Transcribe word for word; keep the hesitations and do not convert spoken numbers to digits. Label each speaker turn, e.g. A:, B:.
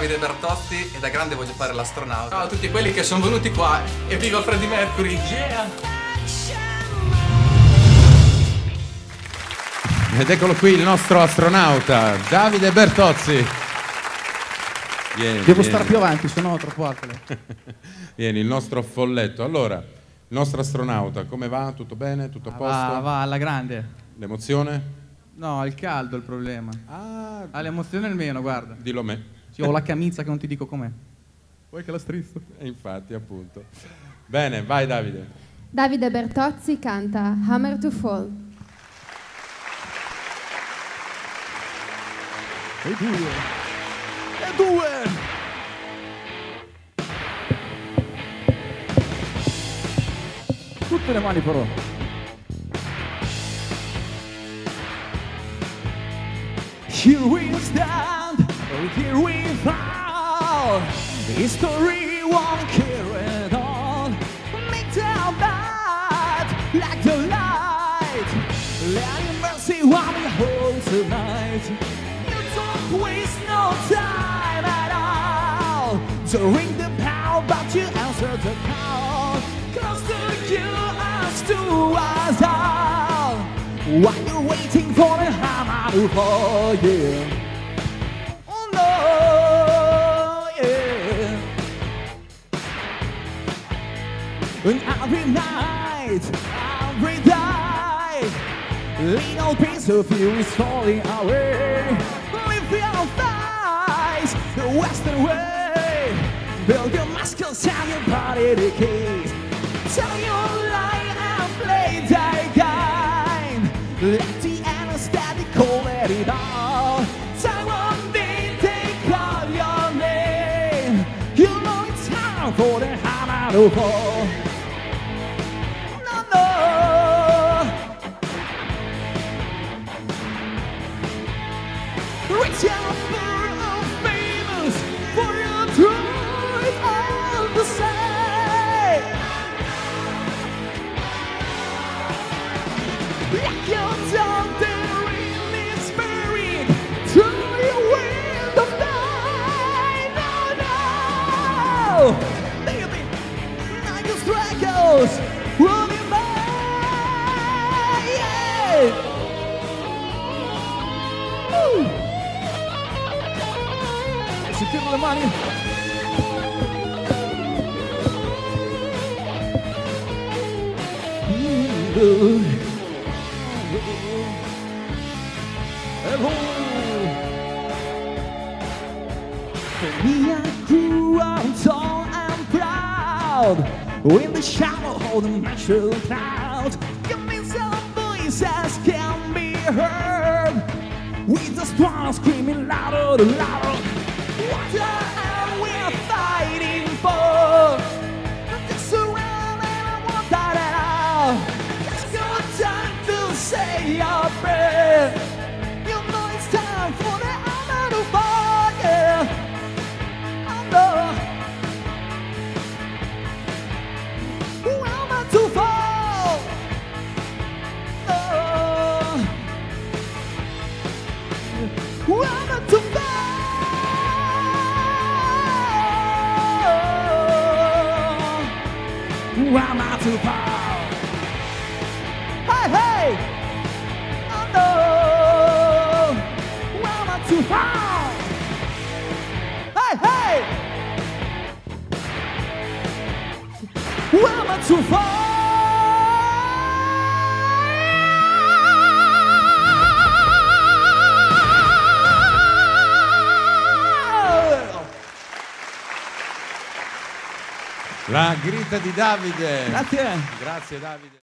A: Davide Bertozzi e da grande voglio fare l'astronauta. Ciao a tutti quelli che sono venuti qua e viva Freddie Mercury, yeah!
B: Ed eccolo qui il nostro astronauta, Davide Bertozzi. Vieni,
C: Devo
B: vieni.
C: stare più avanti, sennò troppo alto.
B: Vieni, il nostro folletto. Allora, il nostro astronauta, come va? Tutto bene? Tutto a posto?
C: Va, va, alla grande.
B: L'emozione?
C: No, il caldo è il problema.
B: Ah,
C: Ah, l'emozione è il meno, guarda.
B: dillo a me.
C: Sì, ho la camizia che non ti dico com'è. Vuoi che la strizzo?
B: E infatti, appunto. Bene, vai Davide.
D: Davide Bertozzi canta Hammer to Fall.
C: E due. E due. Tutte le mani però. Here we stand, here we fall. History won't carry on. Make down bad like the light. Let your mercy while we hold tonight. You don't waste no time at all. To ring the bell, but you answer the call. Close to you, us to us all. While you're waiting for the hammer to fall, yeah. Oh no, yeah. And every night, every day, little piece of you is falling away. Live your face, the Western way. Build your muscles, tell your body the keys. Tell your lie and play the game. Let the anesthetic call it all. Time one day they call your name. You know it's time for the hammer to fall. No, no. Remember of famous for your truth all the same. Like your tongue there in its spirit to the wind of night. No, no. Baby, like your struggles running by. Yeah. Woo. Sentire le mani. For me, I grew up tall and proud. In the shadow of the natural clouds, give me some voices can be heard. With the storm screaming louder and louder. What are we fighting for? Just around and I want that out. Just no time to say your prayer. You know it's time for the hammer to fall, yeah. I know. Hammer to fall. Oh. Hammer to fall. I'm not too far. Hey, hey! Oh no! I'm not too far. Hey, hey! I'm not too far.
B: La grinta di Davide.
C: Grazie.
B: Grazie Davide.